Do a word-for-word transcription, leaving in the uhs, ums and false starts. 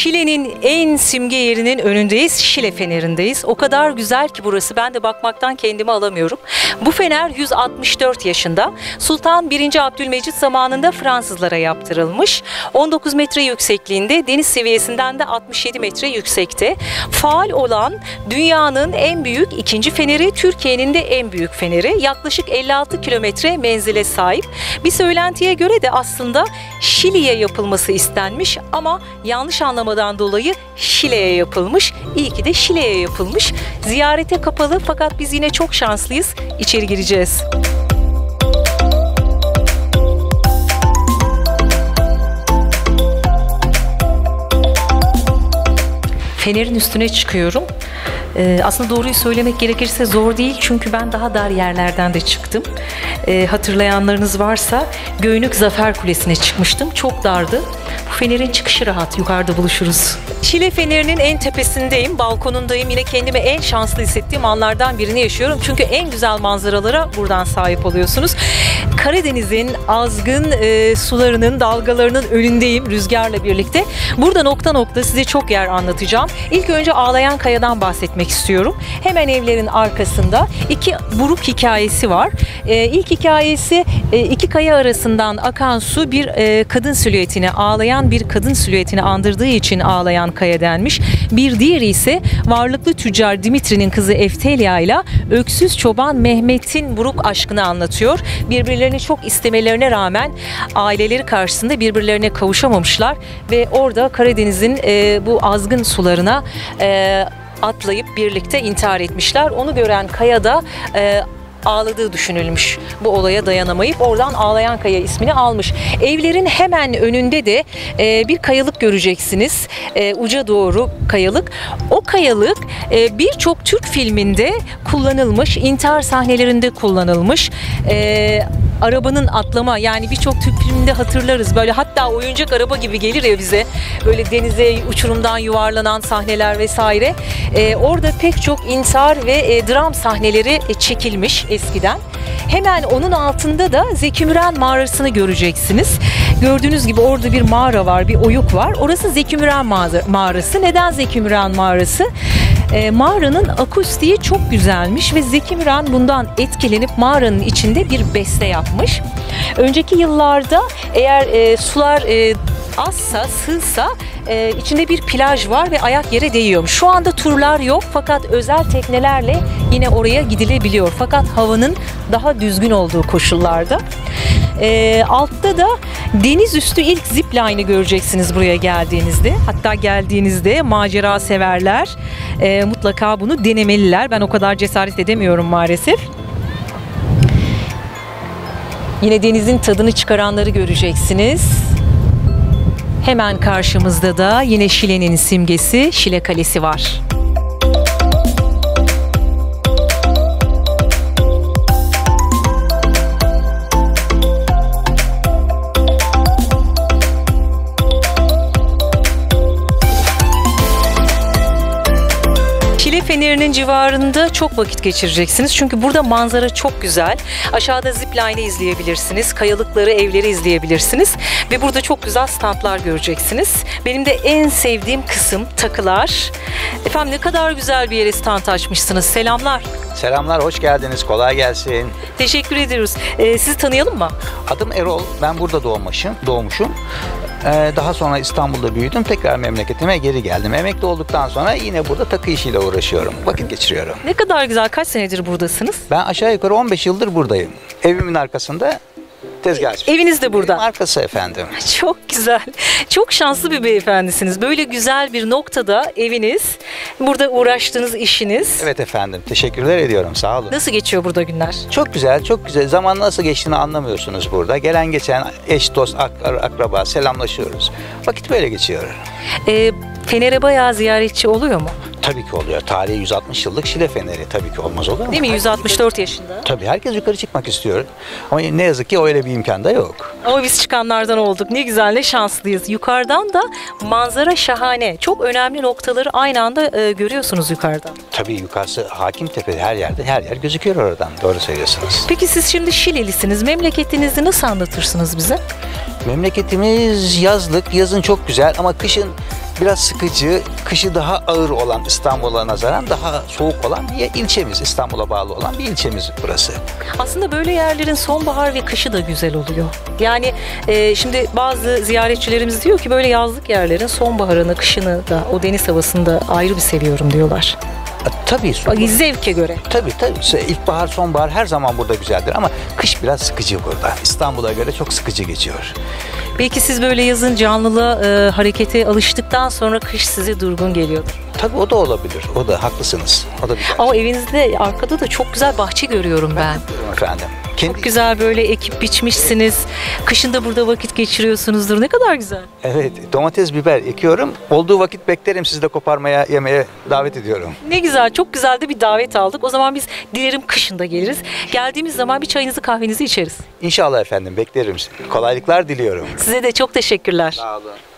Şile'nin en simge yerinin önündeyiz. Şile Feneri'ndeyiz. O kadar güzel ki burası. Ben de bakmaktan kendimi alamıyorum. Bu fener yüz altmış dört yaşında. Sultan birinci. Abdülmecit zamanında Fransızlara yaptırılmış. on dokuz metre yüksekliğinde, deniz seviyesinden de altmış yedi metre yüksekte. Faal olan dünyanın en büyük ikinci feneri, Türkiye'nin de en büyük feneri. Yaklaşık elli altı kilometre menzile sahip. Bir söylentiye göre de aslında Şili'ye yapılması istenmiş ama yanlış anlamadan dolayı Şile'ye yapılmış. İyi ki de Şile'ye yapılmış. Ziyarete kapalı fakat biz yine çok şanslıyız. İçeri gireceğiz. Fenerin üstüne çıkıyorum. Ee, aslında doğruyu söylemek gerekirse zor değil çünkü ben daha dar yerlerden de çıktım. Ee, hatırlayanlarınız varsa Göynük Zafer Kulesi'ne çıkmıştım. Çok dardı. Bu fenerin çıkışı rahat. Yukarıda buluşuruz. Şile Feneri'nin en tepesindeyim. Balkonundayım. Yine kendimi en şanslı hissettiğim anlardan birini yaşıyorum. Çünkü en güzel manzaralara buradan sahip oluyorsunuz. Karadeniz'in azgın e, sularının, dalgalarının önündeyim rüzgarla birlikte. Burada nokta nokta size çok yer anlatacağım. İlk önce Ağlayan Kaya'dan bahsetmek istiyorum. Hemen evlerin arkasında iki buruk hikayesi var. E, ilk hikayesi e, iki kaya arasından akan su bir e, kadın silüetini, ağlayan bir kadın silüetini andırdığı için Ağlayan Kaya denmiş. Bir diğeri ise varlıklı tüccar Dimitri'nin kızı Eftelya ile öksüz çoban Mehmet'in buruk aşkını anlatıyor. Birbirlerini çok istemelerine rağmen aileleri karşısında birbirlerine kavuşamamışlar ve orada Karadeniz'in e, bu azgın sularına e, atlayıp birlikte intihar etmişler. Onu gören Kaya da e, ağladığı düşünülmüş. Bu olaya dayanamayıp oradan Ağlayan Kaya ismini almış. Evlerin hemen önünde de e, bir kayalık göreceksiniz. E, uca doğru kayalık. O kayalık e, birçok Türk filminde kullanılmış. İntihar sahnelerinde kullanılmış. E, arabanın atlama, yani birçok Türk filminde hatırlarız. Böyle hatta oyuncak araba gibi gelir ya bize. Böyle denize, uçurumdan yuvarlanan sahneler vesaire. E, orada pek çok intihar ve e, dram sahneleri e, çekilmiş eskiden. Hemen onun altında da Zeki Müren mağarasını göreceksiniz. Gördüğünüz gibi orada bir mağara var, bir oyuk var. Orası Zeki Müren mağarası. Neden Zeki Müren mağarası? E, mağaranın akustiği çok güzelmiş ve Zeki Müren bundan etkilenip mağaranın içinde bir beste yapmış. Önceki yıllarda eğer e, sular e, azsa, sığsa e, içinde bir plaj var ve ayak yere değiyormuş. Şu anda turlar yok fakat özel teknelerle yine oraya gidilebiliyor. Fakat havanın daha düzgün olduğu koşullarda. E, altta da deniz üstü ilk zipline'ı göreceksiniz buraya geldiğinizde. Hatta geldiğinizde macera severler e, mutlaka bunu denemeliler. Ben o kadar cesaret edemiyorum maalesef. Yine denizin tadını çıkaranları göreceksiniz. Hemen karşımızda da yine Şile'nin simgesi Şile Kalesi var. Şile Feneri'nin civarında çok vakit geçireceksiniz. Çünkü burada manzara çok güzel. Aşağıda zipline'ı izleyebilirsiniz. Kayalıkları, evleri izleyebilirsiniz. Ve burada çok güzel standlar göreceksiniz. Benim de en sevdiğim kısım takılar. Efendim ne kadar güzel bir yere stand açmışsınız. Selamlar. Selamlar, hoş geldiniz. Kolay gelsin. Teşekkür ediyoruz. Ee, sizi tanıyalım mı? Adım Erol. Ben burada doğmuşum. doğmuşum. Ee, daha sonra İstanbul'da büyüdüm. Tekrar memleketime geri geldim. Emekli olduktan sonra yine burada takı işiyle uğraşıyorum. Vakit geçiriyorum. Ne kadar güzel. Kaç senedir buradasınız? Ben aşağı yukarı on beş yıldır buradayım. Evimin arkasında tezgah açmış. Eviniz de burada. Evimin arkası efendim. Çok güzel. Çok şanslı bir beyefendisiniz. Böyle güzel bir noktada eviniz, burada uğraştığınız işiniz. Evet efendim. Teşekkürler ediyorum. Sağ olun. Nasıl geçiyor burada günler? Çok güzel, çok güzel. Zaman nasıl geçtiğini anlamıyorsunuz burada. Gelen geçen eş, dost, ak akraba selamlaşıyoruz. Vakit böyle geçiyor. Ee, Fener'e bayağı ziyaretçi oluyor mu? Tabii ki oluyor. Tarihi yüz altmış yıllık Şile Feneri. Tabii ki olmaz olur mu? Değil mi? yüz altmış dört yaşında. Tabii herkes yukarı çıkmak istiyor. Ama ne yazık ki öyle bir imkan da yok. Ama biz çıkanlardan olduk. Ne güzel, ne şanslıyız. Yukarıdan da manzara şahane. Çok önemli noktaları aynı anda e, görüyorsunuz yukarıdan. Tabii yukarısı Hakimtepe, her yerde, her yer gözüküyor oradan. Doğru söylüyorsunuz. Peki siz şimdi Şilelisiniz. Memleketinizi nasıl anlatırsınız bize? Memleketimiz yazlık. Yazın çok güzel ama kışın biraz sıkıcı, kışı daha ağır olan İstanbul'a nazaran daha soğuk olan bir ilçemiz. İstanbul'a bağlı olan bir ilçemiz burası. Aslında böyle yerlerin sonbahar ve kışı da güzel oluyor. Yani e, şimdi bazı ziyaretçilerimiz diyor ki böyle yazlık yerlerin sonbaharını, kışını da o deniz havasını da ayrı bir seviyorum diyorlar. Tabii. Bak, zevke göre. Tabii tabii. İlkbahar, sonbahar her zaman burada güzeldir ama kış biraz sıkıcı burada. İstanbul'a göre çok sıkıcı geçiyor. Belki siz böyle yazın canlılığa, e, harekete alıştıktan sonra kış size durgun geliyordur. Tabii o da olabilir. O da haklısınız. O da bir gerçek. Ama evinizde arkada da çok güzel bahçe görüyorum ben. Buyurun efendim. Kendi... Çok güzel böyle ekip biçmişsiniz. Kışın da burada vakit geçiriyorsunuzdur. Ne kadar güzel. Evet, domates, biber ekiyorum. Olduğu vakit beklerim, sizi de koparmaya, yemeye davet ediyorum. Ne güzel, çok güzel de bir davet aldık. O zaman biz dilerim kışında geliriz. Geldiğimiz zaman bir çayınızı, kahvenizi içeriz. İnşallah efendim, beklerim. Kolaylıklar diliyorum. Size de çok teşekkürler. Sağ olun.